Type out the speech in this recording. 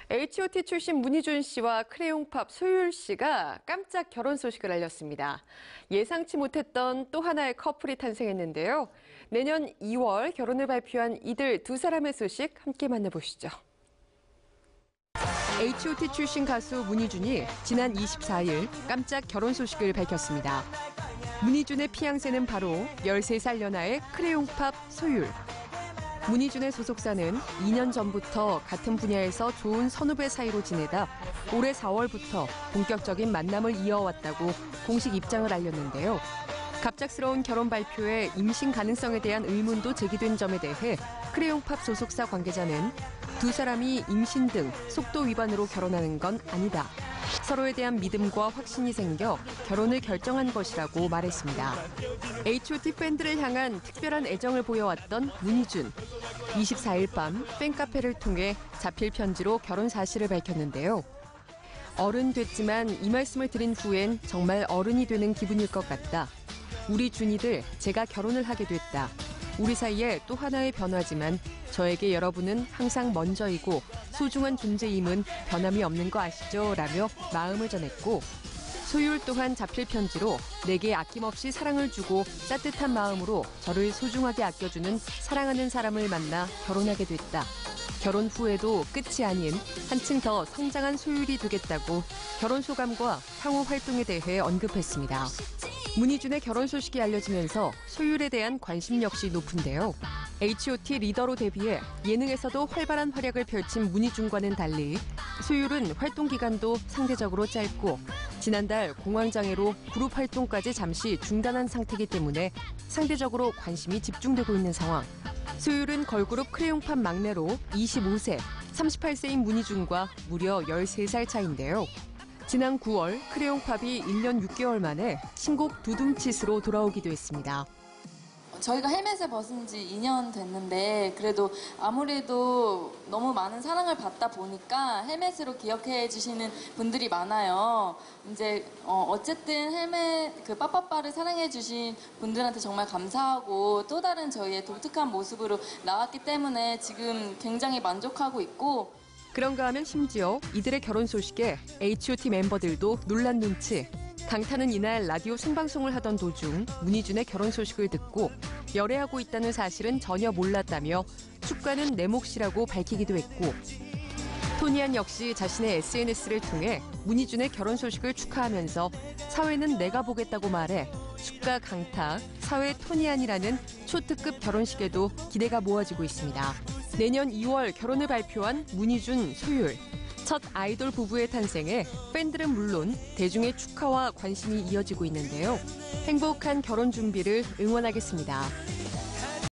H.O.T 출신 문희준 씨와 크레용팝 소율 씨가 깜짝 결혼 소식을 알렸습니다. 예상치 못했던 또 하나의 커플이 탄생했는데요. 내년 2월 결혼을 발표한 이들 두 사람의 소식 함께 만나보시죠. H.O.T 출신 가수 문희준이 지난 24일 깜짝 결혼 소식을 밝혔습니다. 문희준의 피앙세는 바로 13살 연하의 크레용팝 소율. 문희준의 소속사는 2년 전부터 같은 분야에서 좋은 선후배 사이로 지내다 올해 4월부터 본격적인 만남을 이어왔다고 공식 입장을 알렸는데요. 갑작스러운 결혼 발표에 임신 가능성에 대한 의문도 제기된 점에 대해 크레용팝 소속사 관계자는 두 사람이 임신 등 속도 위반으로 결혼하는 건 아니다. 서로에 대한 믿음과 확신이 생겨 결혼을 결정한 것이라고 말했습니다. H.O.T 팬들을 향한 특별한 애정을 보여왔던 문희준. 24일 밤 팬카페를 통해 자필 편지로 결혼 사실을 밝혔는데요. 어른 됐지만 이 말씀을 드린 후엔 정말 어른이 되는 기분일 것 같다. 우리 준이들 제가 결혼을 하게 됐다. 우리 사이에 또 하나의 변화지만 저에게 여러분은 항상 먼저이고 소중한 존재임은 변함이 없는 거 아시죠? 라며 마음을 전했고 소율 또한 자필 편지로 내게 아낌없이 사랑을 주고 따뜻한 마음으로 저를 소중하게 아껴주는 사랑하는 사람을 만나 결혼하게 됐다. 결혼 후에도 끝이 아닌 한층 더 성장한 소율이 되겠다고 결혼 소감과 향후 활동에 대해 언급했습니다. 문희준의 결혼 소식이 알려지면서 소율에 대한 관심 역시 높은데요. H.O.T 리더로 데뷔해 예능에서도 활발한 활약을 펼친 문희준과는 달리 소율은 활동 기간도 상대적으로 짧고 지난달 공황장애로 그룹 활동까지 잠시 중단한 상태이기 때문에 상대적으로 관심이 집중되고 있는 상황. 소율은 걸그룹 크레용팝 막내로 25세, 38세인 문희준과 무려 13살 차인데요. 지난 9월 크레용팝이 1년 6개월 만에 신곡 두둠칫으로 돌아오기도 했습니다. 저희가 헬멧을 벗은 지 2년 됐는데 그래도 아무래도 너무 많은 사랑을 받다 보니까 헬멧으로 기억해 주시는 분들이 많아요. 이제 어쨌든 헬멧 그 빠빠빠를 사랑해 주신 분들한테 정말 감사하고 또 다른 저희의 독특한 모습으로 나왔기 때문에 지금 굉장히 만족하고 있고 그런가 하면 심지어 이들의 결혼 소식에 H.O.T 멤버들도 놀란 눈치. 강타는 이날 라디오 생방송을 하던 도중 문희준의 결혼 소식을 듣고 열애하고 있다는 사실은 전혀 몰랐다며 축가는 내 몫이라고 밝히기도 했고 토니안 역시 자신의 SNS를 통해 문희준의 결혼 소식을 축하하면서 사회는 내가 보겠다고 말해 축가 강타, 사회 토니안이라는 초특급 결혼식에도 기대가 모아지고 있습니다. 내년 2월 결혼을 발표한 문희준, 소율. 첫 아이돌 부부의 탄생에 팬들은 물론 대중의 축하와 관심이 이어지고 있는데요. 행복한 결혼 준비를 응원하겠습니다.